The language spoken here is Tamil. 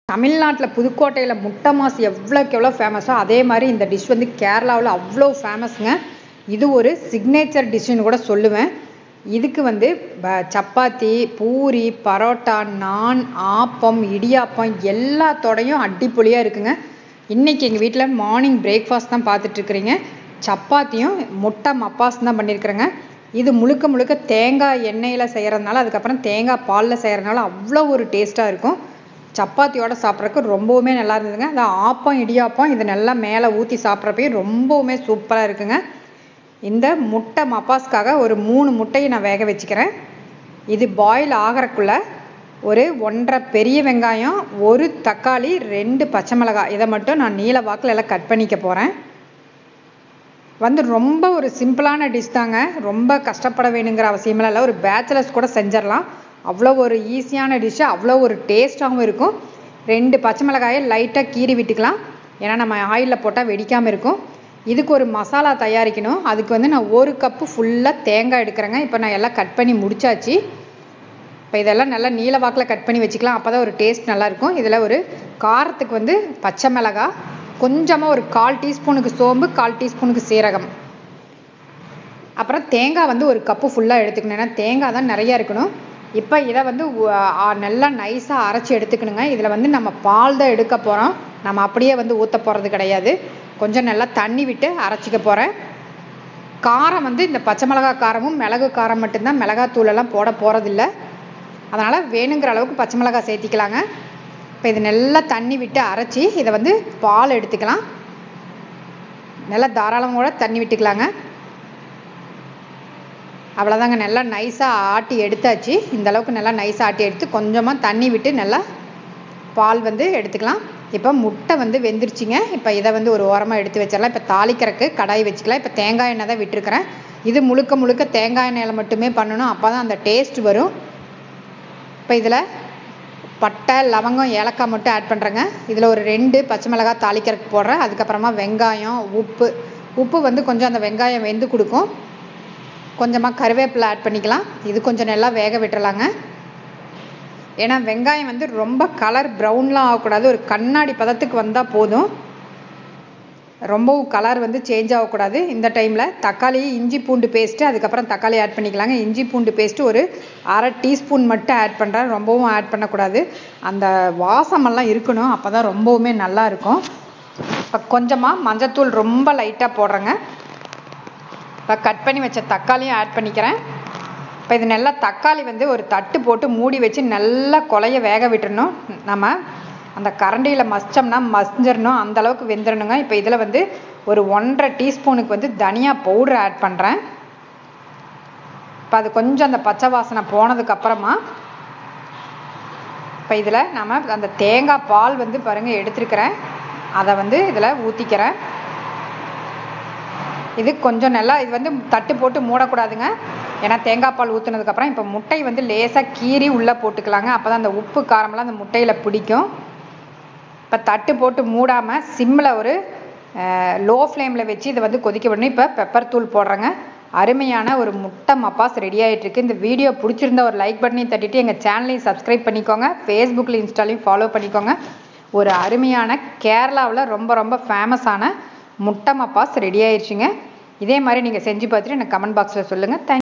தமிழ்நாட்டில் புதுக்கோட்டையில் முட்டை மாஸ் எவ்வளோக்கு எவ்வளோ ஃபேமஸோ அதே மாதிரி இந்த டிஷ் வந்து கேரளாவில் அவ்வளோ ஃபேமஸுங்க. இது ஒரு சிக்னேச்சர் டிஷ்ஷுன்னு கூட சொல்லுவேன். இதுக்கு வந்து சப்பாத்தி, பூரி, பரோட்டா, நான், ஆப்பம், இடியாப்பம் எல்லாத்தோடையும் அடிப்பொலியாக இருக்குங்க. இன்றைக்கி எங்கள் வீட்டில் மார்னிங் பிரேக்ஃபாஸ்ட் தான் பார்த்துட்ருக்குறீங்க. சப்பாத்தியும் முட்டை மப்பாஸ் தான் பண்ணியிருக்கிறேங்க. இது முழுக்க முழுக்க தேங்காய் எண்ணெயில் செய்கிறதுனால, அதுக்கப்புறம் தேங்காய் பாலில் செய்கிறதுனால அவ்வளோ ஒரு டேஸ்ட்டாக இருக்கும். சப்பாத்தியோட சாப்பிட்றதுக்கு ரொம்பவுமே நல்லா இருந்ததுங்க. அந்த ஆப்பம் இடியாப்பம் இது நல்லா மேலே ஊற்றி சாப்பிட்றப்பையும் ரொம்பவுமே சூப்பராக இருக்குங்க. இந்த முட்டை மப்பாஸ்க்காக ஒரு 3 முட்டையை நான் வேக வச்சுக்கிறேன். இது பாயில் ஆகிறக்குள்ளே ஒரு 1.5 பெரிய வெங்காயம், 1 தக்காளி, 2 பச்சை மிளகாய் இதை மட்டும் நான் நீல வாக்கில் எல்லாம் கட் பண்ணிக்க போகிறேன். ரொம்ப ஒரு சிம்பிளான டிஷ் தாங்க. ரொம்ப கஷ்டப்பட வேணுங்கிற அவசியமெல்லாம் இல்லை. ஒரு பேச்சுலர்ஸ் கூட செஞ்சிடலாம். அவ்வளோ ஒரு ஈஸியான டிஷ்ஷு, அவ்வளோ ஒரு டேஸ்ட்டாகவும் இருக்கும். 2 பச்சை மிளகாயை லைட்டாக கீறி விட்டுக்கலாம். ஏன்னா நம்ம ஆயிலில் போட்டால் வெடிக்காமல் இருக்கும். இதுக்கு ஒரு மசாலா தயாரிக்கணும். அதுக்கு வந்து நான் 1 கப்பு ஃபுல்லாக தேங்காய் எடுக்கிறேங்க. இப்போ நான் எல்லாம் கட் பண்ணி முடிச்சாச்சு. இப்போ இதெல்லாம் நல்லா நீல வாக்கில் கட் பண்ணி வச்சுக்கலாம். அப்போ தான் ஒரு டேஸ்ட் நல்லாயிருக்கும். இதில் ஒரு காரத்துக்கு வந்து பச்சை மிளகாய், கொஞ்சமாக ஒரு 1/4 டீஸ்பூனுக்கு சோம்பு, 1/4 டீஸ்பூனுக்கு சீரகம், அப்புறம் தேங்காய் வந்து 1 கப்பு ஃபுல்லாக எடுத்துக்கணும். ஏன்னா தேங்காய் தான் நிறையா இருக்கணும். இப்போ இதை வந்து நல்லா நைஸாக அரைச்சி எடுத்துக்கணுங்க. இதில் வந்து நம்ம பால் தான் எடுக்க போகிறோம். நம்ம அப்படியே வந்து ஊற்ற போகிறது கிடையாது. கொஞ்சம் நல்லா தண்ணி விட்டு அரைச்சிக்க போகிறேன். காரம் வந்து இந்த பச்சை மிளகாய் காரமும் மிளகு காரம் மட்டும்தான், மிளகாத்தூளெல்லாம் போட போகிறதில்ல. அதனால் வேணுங்கிற அளவுக்கு பச்சை மிளகாய் சேர்த்திக்கலாங்க. இப்போ இது நல்லா தண்ணி விட்டு அரைச்சி இதை வந்து பால் எடுத்துக்கலாம். நல்லா தாராளமாக கூட தண்ணி விட்டுக்கலாங்க. அவ்வளோதாங்க, நல்லா நைஸாக ஆட்டி எடுத்தாச்சு. இந்த அளவுக்கு நல்லா நைஸாக ஆட்டி எடுத்து கொஞ்சமாக தண்ணி விட்டு நல்லா பால் வந்து எடுத்துக்கலாம். இப்போ முட்டை வந்து வெந்துருச்சுங்க. இப்போ இதை வந்து ஒரு ஓரமாக எடுத்து வச்சிடலாம். இப்போ தாளிக்கிறதுக்கு கடாய் வச்சுக்கலாம். இப்போ தேங்காய் எண்ணெய் தான் விட்டுருக்கிறேன். இது முழுக்க முழுக்க தேங்காய் எண்ணெயில் மட்டுமே பண்ணணும். அப்போ தான் அந்த டேஸ்ட் வரும். இப்போ இதில் பட்டை, லவங்கம், ஏலக்காய் மட்டும் ஆட் பண்ணுறேங்க. இதில் ஒரு 2 பச்சை மிளகாய் தாளிக்கிறதுக்கு போடுறேன். அதுக்கப்புறமா வெங்காயம், உப்பு வந்து கொஞ்சம் அந்த வெங்காயம் வெந்து கொடுக்கும். கொஞ்சமாக கருவேப்பிலை ஆட் பண்ணிக்கலாம். இது கொஞ்சம் நல்லா வேக விட்டுறலாங்க. ஏன்னா வெங்காயம் வந்து ரொம்ப கலர் ப்ரௌன்லாம் ஆகக்கூடாது. ஒரு கண்ணாடி பதத்துக்கு வந்தால் போதும். ரொம்பவும் கலர் வந்து சேஞ்ச் ஆகக்கூடாது. இந்த டைமில் தக்காளி, இஞ்சி பூண்டு பேஸ்ட்டு, அதுக்கப்புறம் தக்காளி ஆட் பண்ணிக்கலாங்க. இஞ்சி பூண்டு பேஸ்ட்டு ஒரு 1/2 டீஸ்பூன் மட்டும் ஆட் பண்ணுறேன். ரொம்பவும் ஆட் பண்ணக்கூடாது. அந்த வாசமெல்லாம் இருக்கணும். அப்போ தான் ரொம்பவுமே நல்லாயிருக்கும். இப்போ கொஞ்சமாக மஞ்சத்தூள் ரொம்ப லைட்டாக போடுறேங்க. இப்போ கட் பண்ணி வச்ச தக்காளியும் ஆட் பண்ணிக்கிறேன். இப்போ இது நல்லா தக்காளி வந்து ஒரு தட்டு போட்டு மூடி வச்சு நல்லா கொலைய வேக விட்டுறணும். நம்ம அந்த கரண்டியில் மசிச்சோம்னா மசிஞ்சிடணும், அந்தளவுக்கு வெந்துடணுங்க. இப்போ இதில் வந்து ஒரு 1.5 டீஸ்பூனுக்கு வந்து தனியா பவுடர் ஆட் பண்ணுறேன். இப்போ அது கொஞ்சம் அந்த பச்சை வாசனை போனதுக்கப்புறமா இப்போ இதில் நம்ம அந்த தேங்காய் பால் வந்து பாருங்கள் எடுத்துருக்கிறேன். அதை வந்து இதில் ஊற்றிக்கிறேன். இது கொஞ்சம் நல்லா இது வந்து தட்டு போட்டு மூடக்கூடாதுங்க. ஏன்னா தேங்காய் பால் ஊற்றுனதுக்கப்புறம் இப்போ முட்டை வந்து லேசாக கீறி உள்ளே போட்டுக்கலாங்க. அப்போ தான் அந்த உப்பு காரமெல்லாம் அந்த முட்டையில் பிடிக்கும். இப்போ தட்டு போட்டு மூடாமல் சிம்மில் ஒரு லோ ஃப்ளேமில் வச்சு இதை வந்து கொதிக்க விடணும். இப்போ பெப்பர் தூள் போடுறேங்க. அருமையான ஒரு முட்டை மப்பாஸ் ரெடி ஆகிட்டுருக்கு. இந்த வீடியோ பிடிச்சிருந்தா ஒரு லைக் பட்டனையும் தட்டிட்டு எங்கள் சேனலையும் சப்ஸ்கிரைப் பண்ணிக்கோங்க. ஃபேஸ்புக்கில், இன்ஸ்டாலையும் ஃபாலோ பண்ணிக்கோங்க. ஒரு அருமையான கேரளாவில் ரொம்ப ரொம்ப ஃபேமஸான முட்டை மப்பாஸ் ரெடி ஆயிடுச்சுங்க. இதே மாதிரி நீங்கள் செஞ்சு பார்த்துட்டு எனக்கு கமெண்ட் பாக்ஸில் சொல்லுங்கள்.